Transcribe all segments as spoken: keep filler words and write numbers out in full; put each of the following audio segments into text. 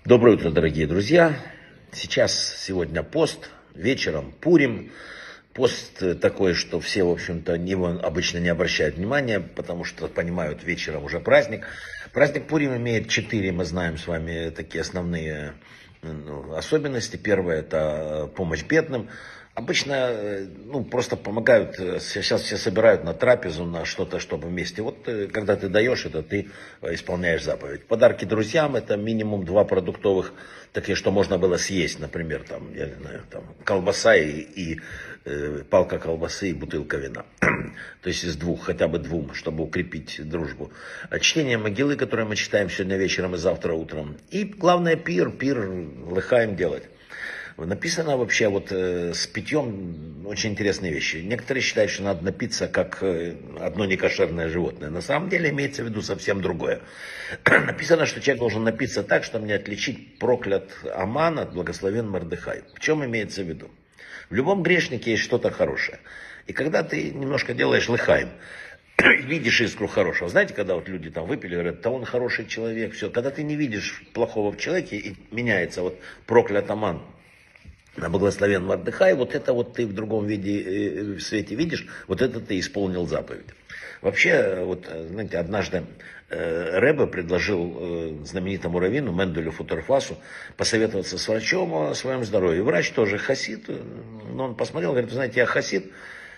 Доброе утро, дорогие друзья. Сейчас, сегодня пост, вечером Пурим. Пост такой, что все, в общем-то, его обычно не обращают внимания, потому что понимают, вечером уже праздник. Праздник Пурим имеет четыре, мы знаем с вами, такие основные ну, особенности. Первое – это помощь бедным. Обычно, ну, просто помогают, сейчас все собирают на трапезу, на что-то, чтобы вместе. Вот, когда ты даешь это, ты исполняешь заповедь. Подарки друзьям – это минимум два продуктовых, такие, что можно было съесть, например, там, я не знаю, там, колбаса и, и э, палка колбасы и бутылка вина. То есть из двух, хотя бы двум, чтобы укрепить дружбу. Чтение могилы, которое мы читаем сегодня вечером и завтра утром. И главное, пир, пир лыхаем делать. Написано вообще вот э, с питьем очень интересные вещи. Некоторые считают, что надо напиться как э, одно некошерное животное. На самом деле имеется в виду совсем другое. Написано, что человек должен напиться так, чтобы не отличить проклят Аман от благословен Мордехай. В чем имеется в виду? В любом грешнике есть что-то хорошее. И когда ты немножко делаешь лыхаем, видишь искру хорошего. Знаете, когда вот люди там выпили, говорят, да он хороший человек, все. Когда ты не видишь плохого в человеке, и меняется вот проклят Аман на благословен Мордехай, вот это вот ты в другом виде, в свете видишь, вот это ты исполнил заповедь. Вообще, вот, знаете, однажды э, Ребе предложил э, знаменитому раввину Менделю Футерфасу посоветоваться с врачом о своем здоровье. Врач тоже хасид, но он посмотрел, говорит, вы знаете, я хасид,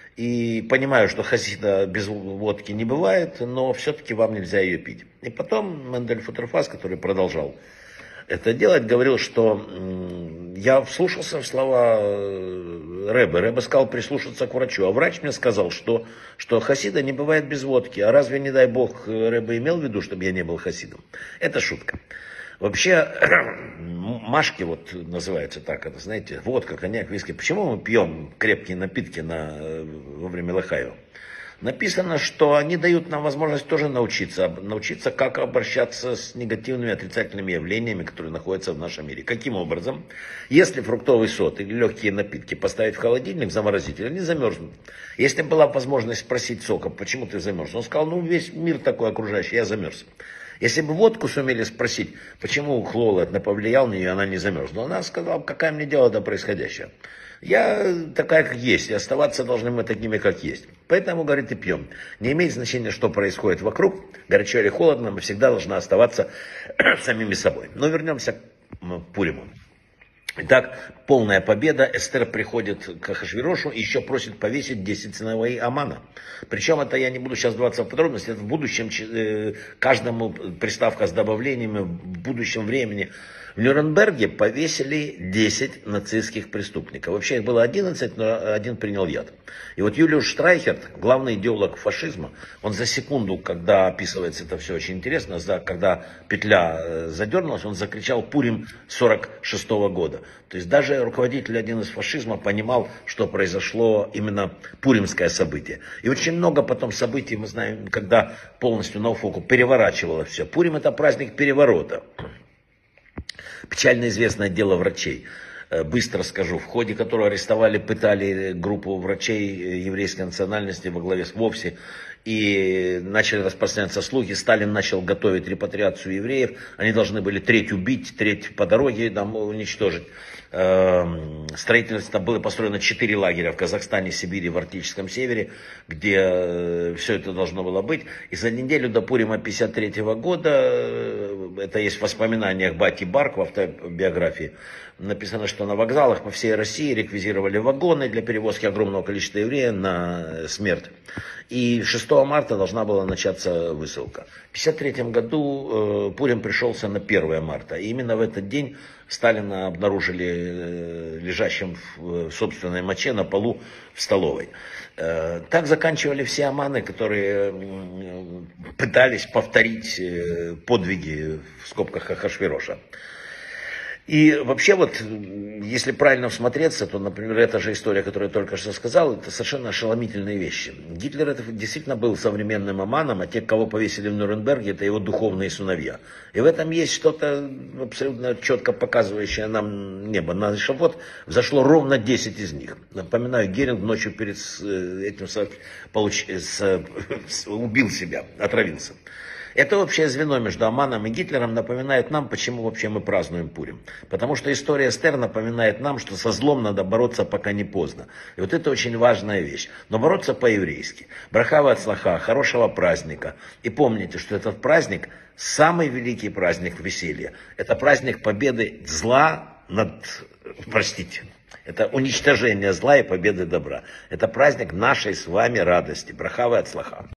и понимаю, что хасида без водки не бывает, но все-таки вам нельзя ее пить. И потом Мендель Футерфас, который продолжал это делать, говорил, что я вслушался в слова Ребе. Ребе сказал прислушаться к врачу. А врач мне сказал, что, что хасида не бывает без водки. А разве, не дай бог, Ребе имел в виду, чтобы я не был хасидом? Это шутка. Вообще, машки вот называется так, это, знаете, водка, коньяк, виски. Почему мы пьем крепкие напитки на, во время лыхаева? Написано, что они дают нам возможность тоже научиться, научиться, как обращаться с негативными, отрицательными явлениями, которые находятся в нашем мире. Каким образом? Если фруктовый сок или легкие напитки поставить в холодильник, в заморозитель, они замерзнут. Если была возможность спросить сока, почему ты замерз, он сказал, ну весь мир такой окружающий, я замерз. Если бы водку сумели спросить, почему хлорид повлиял на нее, она не замерзла, она сказала, какая мне дело до происходящего. Я такая, как есть, и оставаться должны мы такими, как есть. Поэтому, говорит, и пьем. Не имеет значения, что происходит вокруг, горячо или холодно, мы всегда должны оставаться самими собой. Но вернемся к Пуриму. Итак, полная победа. Эстер приходит к Ахашвирошу и еще просит повесить десять сыновей Амана. Причем это я не буду сейчас вдаваться в подробности, это в будущем, каждому приставка с добавлениями в будущем времени. В Нюрнберге повесили десять нацистских преступников. Вообще их было одиннадцать, но один принял яд. И вот Юлиус Штрайхерт, главный идеолог фашизма, он за секунду, когда описывается это все очень интересно, за, когда петля задернулась, он закричал «Пурим сорок шестого года». То есть даже руководитель один из фашизма понимал, что произошло именно пуримское событие. И очень много потом событий, мы знаем, когда полностью науфоку переворачивало все. Пурим — это праздник переворота. Печально известное дело врачей. Быстро скажу, в ходе которого арестовали, пытали группу врачей еврейской национальности во главе с Вовси. И начали распространяться слухи. Сталин начал готовить репатриацию евреев. Они должны были треть убить, треть по дороге там, уничтожить. Строительство было построено четыре лагеря в Казахстане, Сибири, в Арктическом севере, где все это должно было быть. И за неделю до Пурима пятьдесят третьего года, это есть в воспоминаниях Бати Барк в автобиографии, написано, что на вокзалах по всей России реквизировали вагоны для перевозки огромного количества евреев на смерть. И шестого марта должна была начаться высылка. В пятьдесят третьем году э, Пурим пришелся на первое марта. И именно в этот день Сталина обнаружили э, лежащим в, в собственной моче на полу в столовой. Э, так заканчивали все аманы, которые э, пытались повторить э, подвиги в скобках Ахашвироша. И вообще вот, если правильно всмотреться, то, например, эта же история, которую я только что сказал, это совершенно ошеломительные вещи. Гитлер это действительно был современным аманом, а те, кого повесили в Нюрнберге, это его духовные сыновья. И в этом есть что-то абсолютно четко показывающее нам небо. На эшафот взошло ровно десять из них. Напоминаю, Геринг ночью перед этим получ... с... убил себя, отравился. Это общее звено между Аманом и Гитлером напоминает нам, почему вообще мы празднуем Пурим. Потому что история Эстер напоминает нам, что со злом надо бороться, пока не поздно. И вот это очень важная вещь. Но бороться по-еврейски. Браха вацлаха, хорошего праздника. И помните, что этот праздник самый великий праздник веселья. Это праздник победы зла над, простите, это уничтожение зла и победы добра. Это праздник нашей с вами радости. Браха вацлаха.